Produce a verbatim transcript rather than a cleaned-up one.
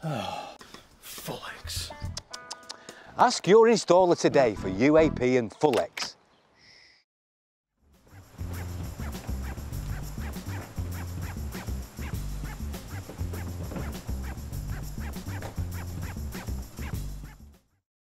Oh, Fullex. Ask your installer today for U A P and Fullex.